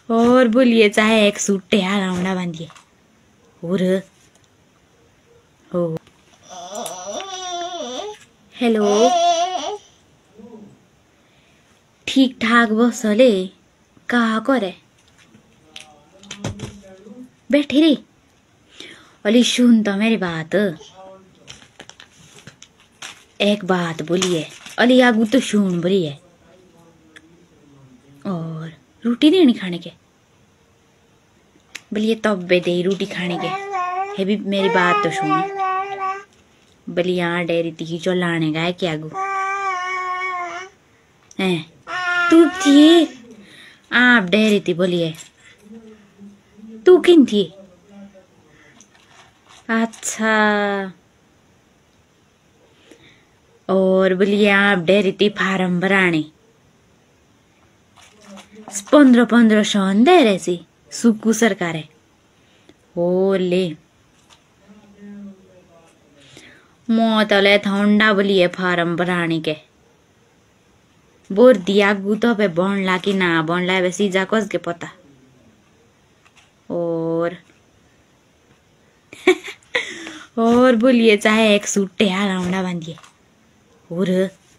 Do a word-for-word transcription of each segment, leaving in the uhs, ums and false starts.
और बोलिए चाहे एक सूटे हाल आउंडा बांधिए और हो हेलो ठीक ठाक बसले कहा करे बैठी रे अली सुन तो मेरी बात एक बात बोलिए अली आगू तो सुन बोलिए और रोटी देनी खाने के बोलिए तब बे दे रोटी खाने के है भी मेरी बात तो सुन बोलिए यहाँ डेरी तीखी चो लाने का है क्या गु हैं तू थी आप डेरी थी बोलिए तू किन थी अच्छा और बोलिए आप डेरी थी फार्म भराने पंद्रह पंद्रह सौ दे रहे सी सुकू सरकार हो ले मो तले थंडा बोलिए फार्म भराने के बोर दिया गु तो पे बनला कि ना बनला बे सीजा कस के पता और और बोलिए चाहे एक सूटे हाल आउंडा बांधिए और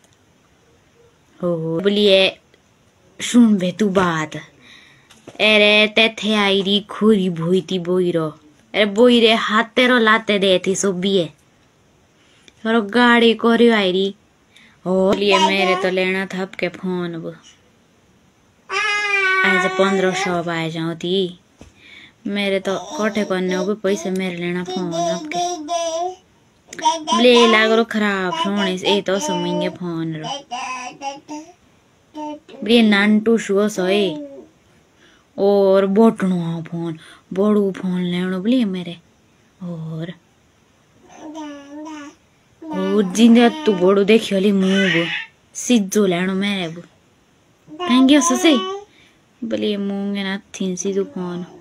हो बोलिए सुन बे तू बात अरे तेथे आई री खोरी भोईती बोईरो अरे बोईरे हाथेरो लाते दे थी सोबिए और गाड़ी कोरी आई री बोलिए मेरे तो लेना था आपके फोन वो आज पंद्रह सौ आए जाओ थी मेरे तो कोठे करने हो पैसे मेरे लेना फोन आपके ले लागरो खराब फोन ए तो समझेंगे फोन रो बे नानटू शो सोए और बोटणो फोन बड़ू फोन लेनो बोलिए मेरे और और जिंदा तू बड़ू देखियो ली मुंह सिज्जो लेनो मेरे वो थैंक यू ससे बोलिए मुंह ना थी सीधो फोन